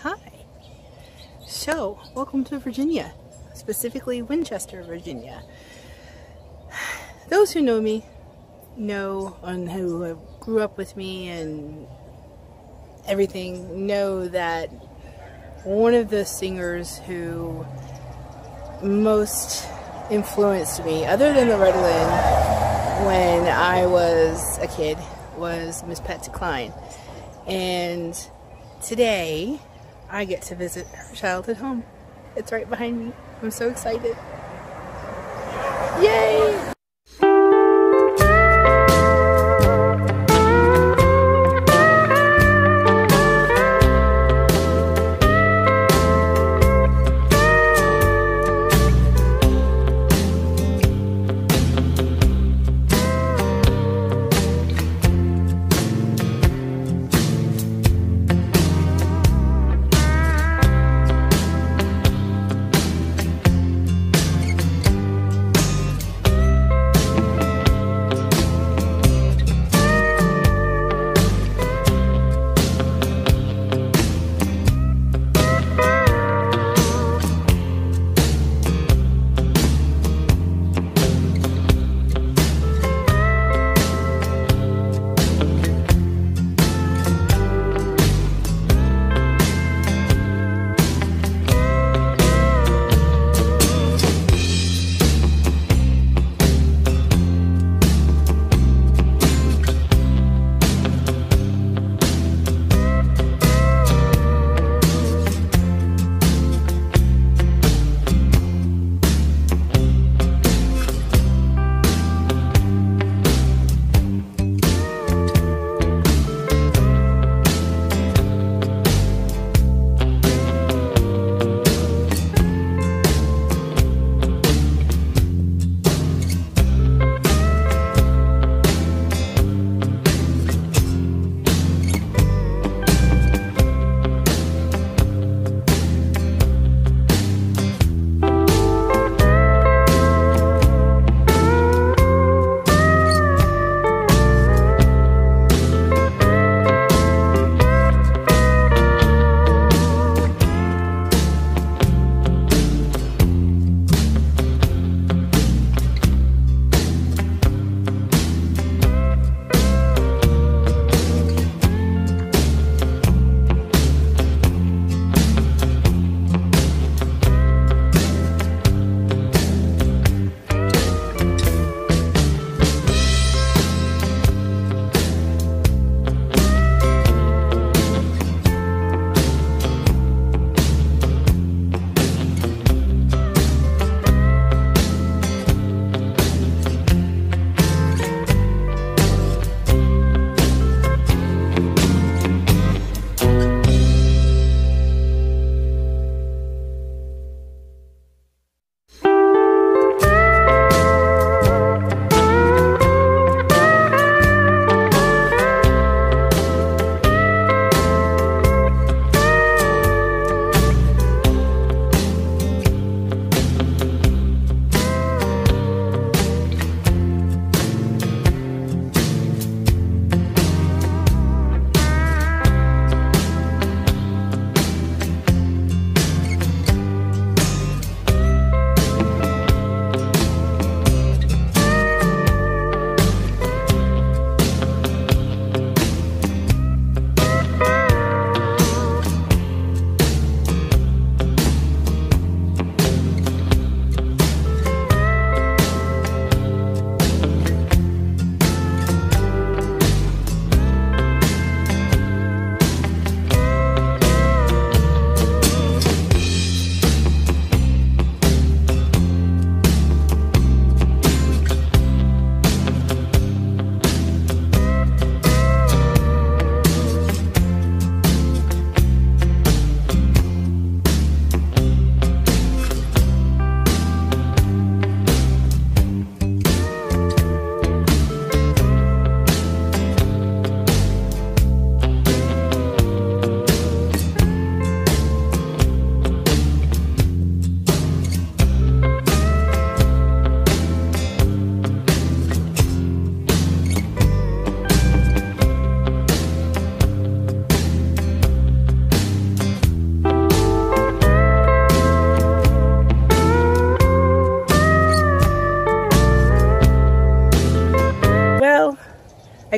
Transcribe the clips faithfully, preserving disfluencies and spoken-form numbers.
Hi. So, welcome to Virginia, specifically Winchester, Virginia. Those who know me know, and who grew up with me and everything, know that one of the singers who most influenced me, other than the Redland, when I was a kid, was Miss Patsy Cline. And today, I get to visit her childhood home. It's right behind me. I'm so excited. Yay!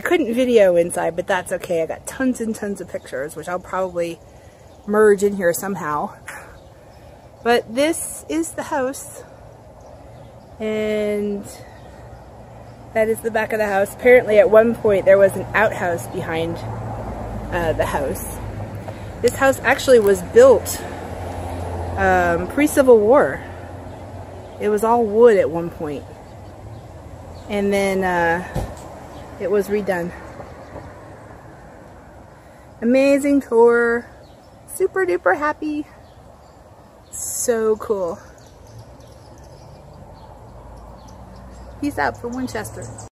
couldn't video inside, but that's okay. I got tons and tons of pictures, which I'll probably merge in here somehow. But this is the house, and that is the back of the house. Apparently at one point there was an outhouse behind uh, the house. This house actually was built um, pre-Civil War. It was all wood at one point, and then uh, it was redone. Amazing tour. Super duper happy. So cool. Peace out from Winchester.